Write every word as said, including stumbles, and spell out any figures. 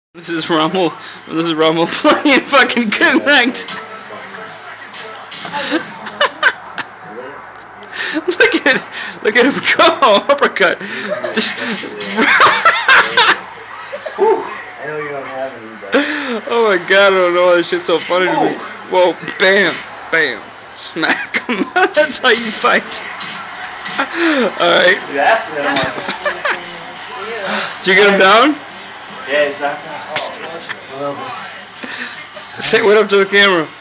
This is Rommel. This is Rommel playing fucking Connect. look at, look at him go uppercut. Oh my god! I don't know why this shit's so funny to me. Whoa! Bam! Bam! Smack him. That's how you fight. All right. Did you get him down? Yeah, it's not that. Say what up to the camera.